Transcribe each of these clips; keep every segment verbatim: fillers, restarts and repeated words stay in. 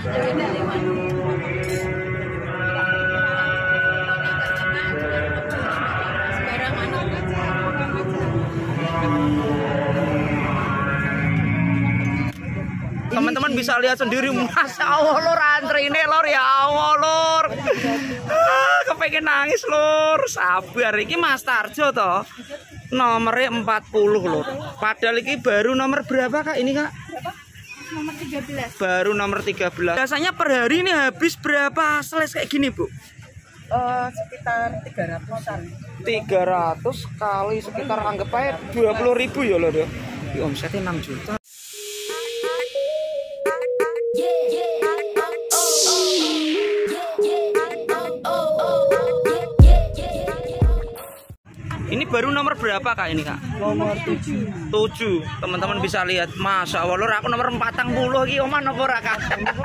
Teman-teman bisa lihat sendiri, Masya Allah lor, antri ini lor, ya Allah lor. Ah, kepengen nangis lor. Sabar, ini Mas Tarjo toh. Nomornya empat puluh lor. Padahal ini baru nomor berapa kak ini kak? Nomor tiga belas. Baru nomor tiga belas. Biasanya per hari ini habis berapa seles kayak gini bu? Uh, sekitar tiga ratusan. tiga ratus kali sekitar anggap aja dua puluh ribu ya lor ya. Di omsetnya enam juta. Ini baru nomor berapa kak ini kak? Nomor tujuh. Tujuh. Teman-teman bisa lihat, Masya Allah lor, aku nomor empat puluh lagi, oman apa kak?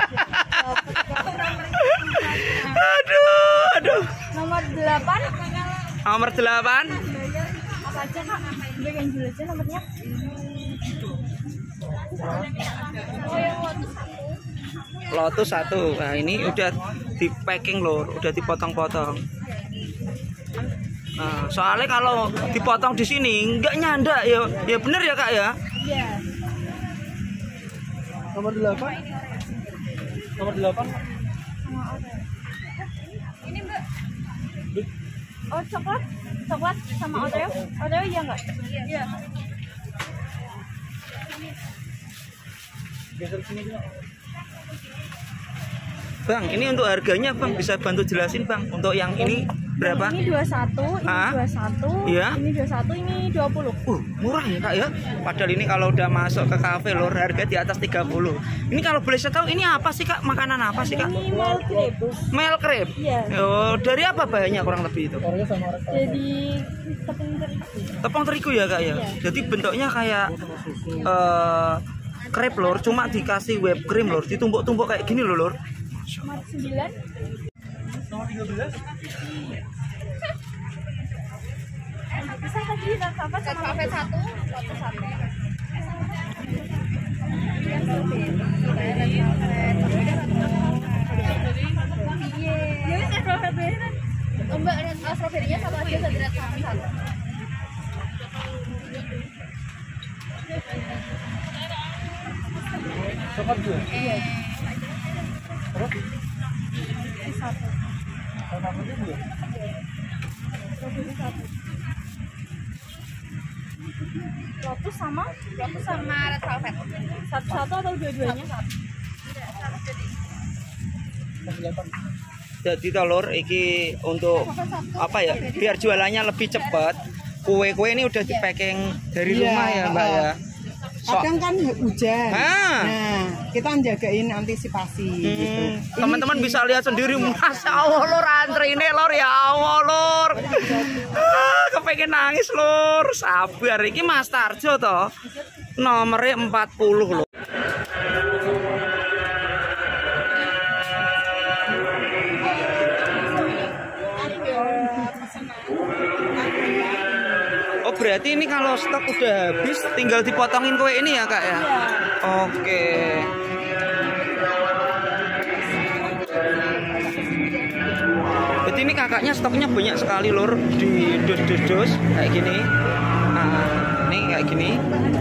Aduh, aduh. Nomor delapan. Nomor delapan. Apa aja kak? Udah yang jual aja nomornya. Lotus satu. Nah ini udah di packing lor, udah dipotong-potong. Nah, soalnya kalau dipotong di sini nggak nyandak ya, ya bener ya kak ya? Iya. Nomor delapan. Nomor delapan. Ini mbak. Oh coklat, coklat sama Oreo, Oreo iya nggak? Iya. Geser sini juga. Bang, ini untuk harganya bang bisa bantu jelasin bang untuk yang ini berapa? Ini dua puluh satu, ini Hah? dua puluh satu, Iya. ini dua puluh satu, ini dua puluh. Uh, murah ya kak ya. Padahal ini kalau udah masuk ke kafe lor harga di atas tiga puluh. Ini kalau boleh saya tahu ini apa sih kak? Makanan apa sih kak? Ini milk crepe. Milk crepe. Iya. Oh, dari apa bahannya kurang lebih itu? Orangnya sama orang. Jadi tepung terigu. Tepung terigu ya kak ya. Iya. Jadi bentuknya kayak eh crepe lor, cuma dikasih whipped cream lor, ditumbuk-tumbuk kayak gini loh lor. Nomor sembilan. Nomor tiga belas. Bisa tadi dan apa sama kafe satu, satu satu. Iya, ini strawberry. Mbak, strawberry-nya satu aja satu satu. Coklat dua. Iya. Terus? Satu. Sama apa dua? Strawberry satu. Lotus sama Lotus sama red velvet. Satu-satu atau dua-duanya? Jadi telur iki untuk apa ya? Biar jualannya lebih cepat. Kue-kue ini udah di packing dari Iya, rumah ya mbak ya. Kadang kan hujan. Ah. Nah, kita jagain antisipasi gitu. Hmm, teman-teman bisa lihat sendiri, Masya Allah lor, antri ini lor, ya Allah lor. Ah, kepengen nangis lor. Sabar, ini Mas Tarjo toh. Nomornya empat puluh lor. Oh berarti ini kalau stok udah habis tinggal dipotongin kue ini ya kak ya? Oke. Berarti ini kakaknya stoknya banyak sekali lor di dos-dos kayak gini. Nah, ini kayak gini.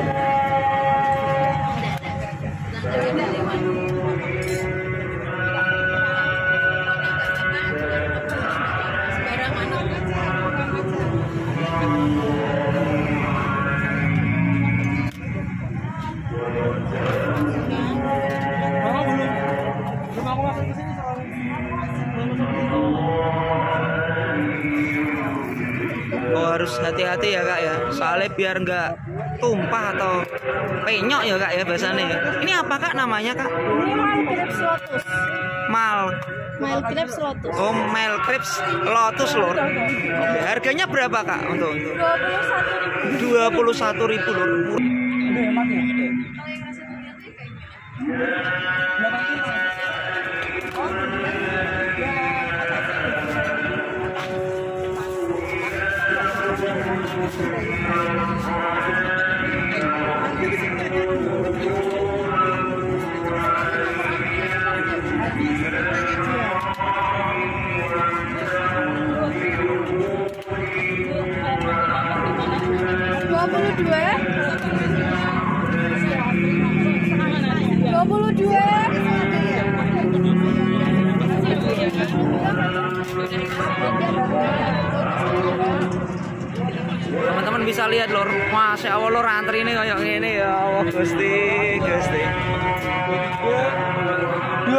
Oh harus hati-hati ya kak ya, soalnya biar nggak tumpah atau penyok ya kak ya bahasanya ya. Ini apa kak namanya kak? Ini mild crepes lotus. Mal. Mild crepes lotus. Oh mild crepes lotus lor. Oke, harganya berapa kak untuk itu? Dua puluh satu ribu. Dua puluh satu ribu lor. Ini hemat ya.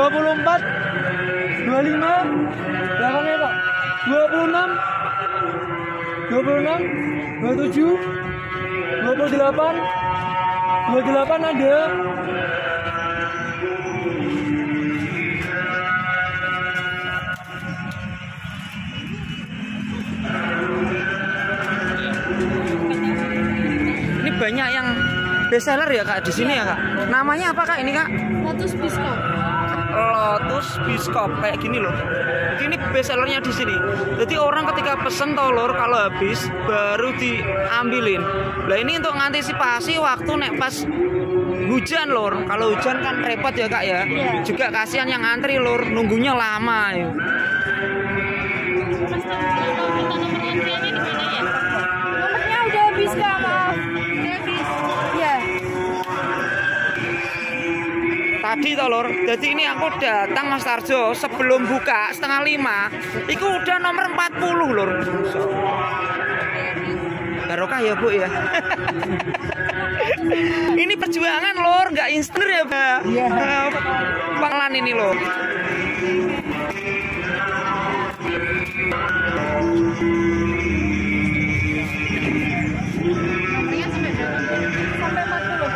puluh empat, dua puluh lima, belakangnya Pak, dua puluh enam, dua puluh enam, dua puluh tujuh, dua puluh delapan, dua puluh delapan ada. Ini banyak yang bestseller ya Kak di sini ya Kak. Namanya apa Kak ini Kak? Lotus Biscuit. Lotus Biscuit kayak gini loh. Ini bestsellernya di sini. Jadi orang ketika pesen telur kalau habis baru diambilin. Nah ini untuk mengantisipasi waktu nek pas hujan lor. Kalau hujan kan repot ya Kak ya. Iya. Juga kasihan yang antri lor, nunggunya lama ya. Mas kalau minta nomor antriannya di mana ya? Nomornya udah habis Kak, maaf. Udah habis. Iya. Tadi telur, jadi ini aku datang Mas Tarjo sebelum buka setengah lima, itu udah nomor empat puluh lor. Barokah ya Bu ya. Ini perjuangan lor, nggak instan ya Mbak. Iya. Panglan ini lor. Sampai empat puluh.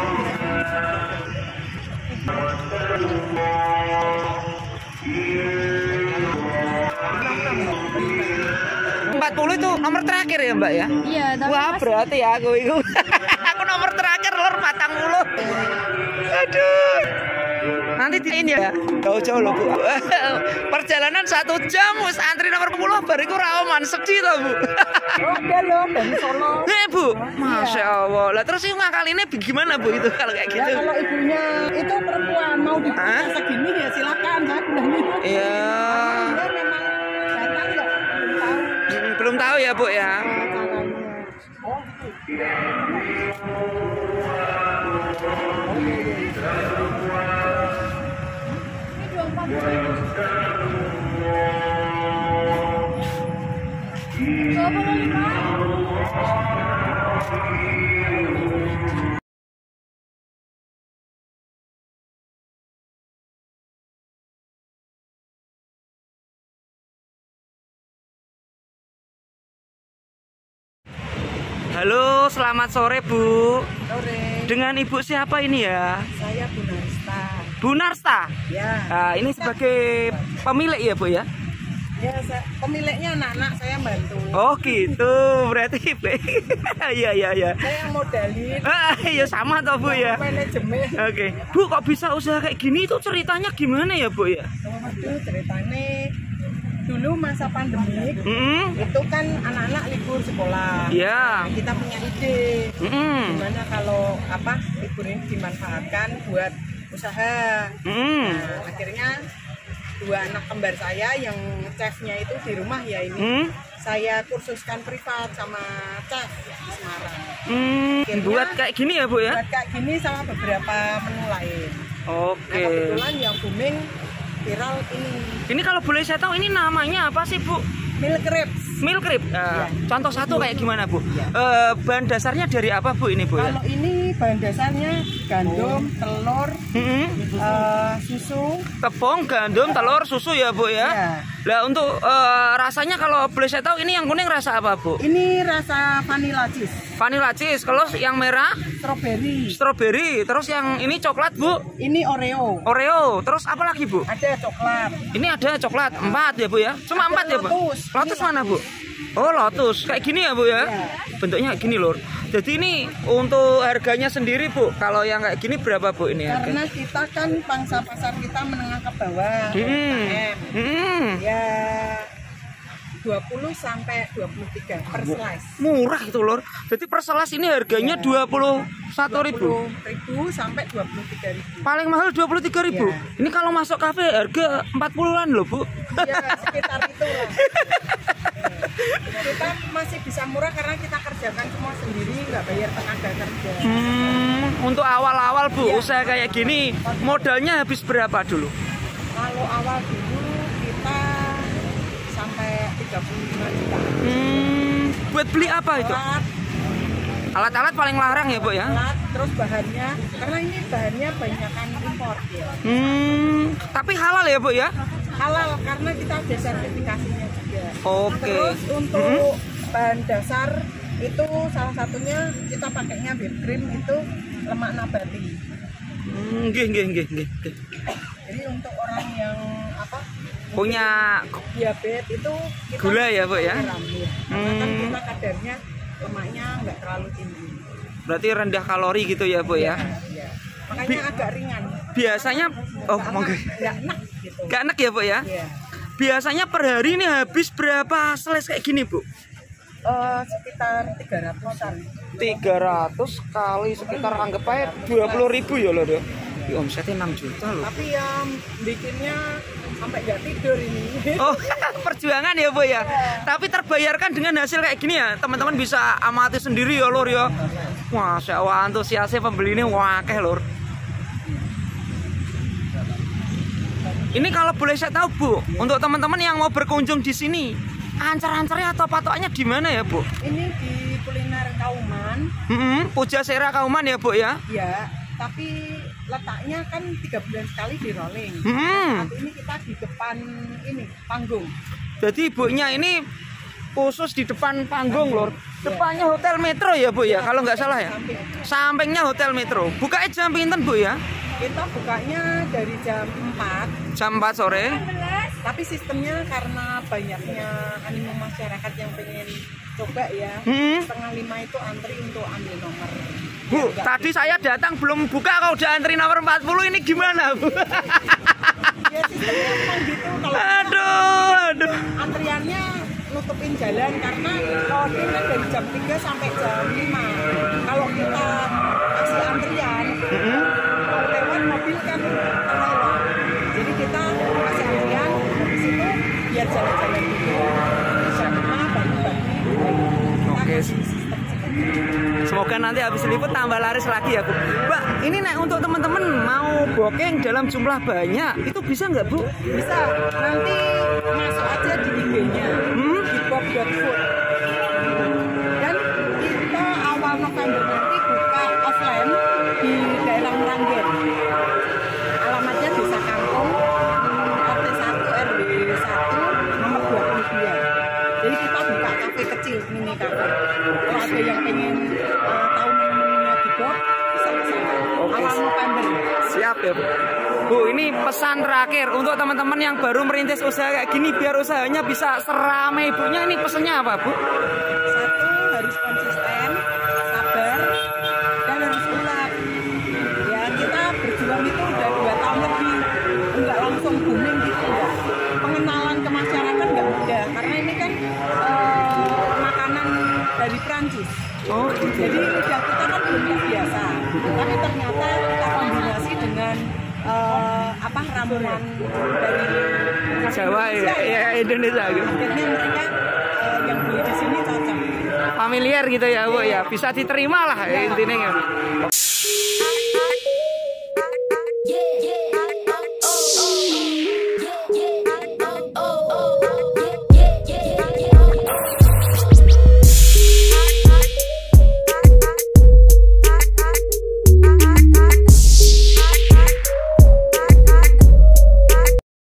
empat puluh itu nomor terakhir ya Mbak ya? Iya, tapi Wah Mas berarti ya aku itu. Aku nomor terakhir lor patang puluh. Aduh. Nanti ini ya. Jauh-jauh loh Bu. Perjalanan satu jam wis antri nomor sepuluh bariku raoman sedih loh Bu. Ada loh dari Solo. Eh Bu, Masya Allah. Lah terus ini kali ini gimana Bu itu kalau kayak Ya gitu? kalau ibunya itu perempuan mau dibuka Hah? segini ya silakan saya bilang gitu. Iya. Dia memang datang ya belum tahu Hmm, belum tahu ya Bu ya. caranya. Oh gitu. ini dua puluh empat ribu. dua puluh lima. Halo, selamat sore Bu. Sore. Dengan Ibu siapa ini ya? Saya Bu Narsta. Bu Narsta. Ya. Nah, ini sebagai pemilik ya Bu ya? Ya, saya, pemiliknya anak-anak saya bantu. Oh gitu, berarti iya iya iya. Saya yang modalin. Ah, ya sama toh Bu ya. Manajemen. Oke, Bu kok bisa usaha kayak gini itu ceritanya gimana ya Bu ya? Waduh, ceritanya dulu masa pandemik Hmm, itu kan anak-anak libur sekolah. ya. Kita punya ide Hmm, gimana kalau apa libur ini dimanfaatkan buat usaha. hmm, Nah, akhirnya dua anak kembar saya yang chefnya itu di rumah ya ini hmm, saya kursuskan privat sama chef di Semarang. hmm. Buat kayak gini ya Bu ya? Buat kayak gini sama beberapa menu lain. Nah, Oke. kebetulan yang booming viral ini Ini kalau boleh saya tahu ini namanya apa sih Bu? milk crepes. Milk crepe. Nah, Iya. contoh satu kayak gimana Bu? Iya. Eh, bahan dasarnya dari apa Bu ini Bu ya? Kalau ini bahan dasarnya gandum, telur, Hmm, eh, susu. tepung, gandum, telur, susu ya Bu ya? Ya. Lah untuk eh, rasanya kalau boleh saya tahu ini yang kuning rasa apa Bu? Ini rasa vanilla cheese, Vanilla cheese. Kalau yang merah strawberry. strawberry. Terus yang ini coklat Bu? Ini Oreo. Oreo. Terus apa lagi Bu? Ada coklat. Ini ada coklat empat ya Bu ya? Cuma Ada empat ya Bu? Lotus. Lotus Ini mana Bu? Oh Lotus. Kayak gini ya Bu ya? Ya. Bentuknya kayak gini lor. Jadi ini untuk harganya sendiri Bu. Kalau yang kayak gini berapa Bu ini Karena harganya? kita kan pangsa pasar kita menengah ke bawah. Hmm. U K M. Hmm. Ya dua puluh sampai dua puluh tiga per slice. Murah itu lor. Jadi per slice ini harganya dua puluh satu ribu. dua puluh ribu sampai dua puluh tiga ribu. Paling mahal dua puluh tiga ribu. Ya. Ini kalau masuk kafe harga empat puluhan loh Bu. Ya sekitar itu lah. Kita masih bisa murah karena kita kerjakan semua sendiri, nggak bayar tenaga kerja. Hmm, untuk awal-awal Bu, Iya. usaha kayak gini modalnya habis berapa dulu? Kalau awal dulu kita sampai tiga puluh lima juta. Hmm, buat beli apa itu? Alat, Alat-alat paling larang ya, Bu ya? Alat, terus bahannya, karena ini bahannya banyakan impor ya. Hmm, tapi halal ya, Bu ya? Halal karena kita ada sertifikasinya juga. Oke. Terus untuk bahan dasar itu salah satunya kita pakainya whip cream itu lemak nabati. Hmm, nggih nggih nggih nggih. Jadi untuk orang yang apa Punya diabetes itu kita gula ya, Bu ya? garam, ya. Karena kan Hmm. kita kadarnya lemaknya nggak terlalu tinggi. berarti rendah kalori gitu ya, Bu ya? Ya. Makanya agak ringan. Biasanya oh, Nggak monggo. enak, nggak enak gitu. Gak enak ya, Bu ya? Iya. Biasanya per hari ini habis berapa seles kayak gini, Bu? Eh, sekitar tiga ratusan. tiga ratus kali sekitar anggap aja dua puluh ribu ya loh, ya. Di omsetnya enam juta loh. Tapi yang bikinnya sampai nggak tidur ini. Oh, perjuangan ya, Bu ya. Tapi terbayarkan dengan hasil kayak gini ya. Teman-teman bisa amati sendiri ya, Lur ya. Wah, saya antusiasnya pembeli ini wakeh, Lur. Ini kalau boleh saya tahu, Bu, untuk teman-teman yang mau berkunjung di sini, ancar-ancarnya atau patokannya di mana ya, Bu? Ini di kuliner Kauman, Hmm, Pujasera Kauman ya, Bu ya? ya. Tapi letaknya kan tiga bulan sekali di rolling. Hmm. Saat ini kita di depan ini panggung. Jadi ibunya ini khusus di depan panggung, Lur. Depannya Hotel Metro ya, Bu ya, kalau nggak salah ya. Sampingnya Hotel Metro. Bukanya jam pinten, Bu ya? Kita bukanya dari jam empat, Jam empat sore. tapi sistemnya karena banyaknya animo masyarakat yang pengen coba ya. Hmm. Setengah lima itu antri untuk ambil nomor. Bu, Ya, tadi saya datang belum buka, kalau udah antri nomor empat puluh, ini gimana, Bu? ya sistemnya memang gitu. Kalau Aduh, aduh. antriannya nutupin jalan karena ordernya dari jam tiga sampai jam lima. Kalau kita kasih antrian, kalau lewat mobil kan terlewat. Jadi kita kasih antrian di situ biar jalan-jalan dulu. Jam lima bagi-bagi. Kita Oke. kasih sistem seperti itu. Semoga nanti habis liput tambah laris lagi ya, Bu. Mbak, ini nek untuk teman-teman mau booking dalam jumlah banyak, itu bisa nggak, Bu? Bisa, nanti masuk aja di I G-nya, Hmm? di bob dot food. Dan kita awal November nanti buka offline di daerah Meranggen. Alamatnya Desa Kangkung, R T satu R W satu, nomor dua puluh dua. Jadi kita buka kafe kecil, mini kafe. Kalau ada yang pengen uh, tahu menu-menunya di bob, bisa ke sana. Oke. Awal November. Siap ya, Bu. Bu, ini pesan terakhir untuk teman-teman yang baru merintis usaha kayak gini, biar usahanya bisa seramai ibunya, ini pesannya apa, Bu? Satu, harus konsisten, sabar, dan harus ulat. Ya, kita berjuang itu udah dua tahun lebih, nggak langsung booming gitu ya. Pengenalan ke masyarakat nggak mudah, karena ini kan eh, makanan dari Prancis. Oh, gitu. Jadi lidah kita kan belum terbiasa, tapi ternyata kita kombinasi dengan eh, apa ramuan dari Jawa ya, ya Indonesia gitu. Akhirnya mereka eh, yang beli di sini cocok. Familiar gitu ya, Bu ya. Bisa diterima lah intinya.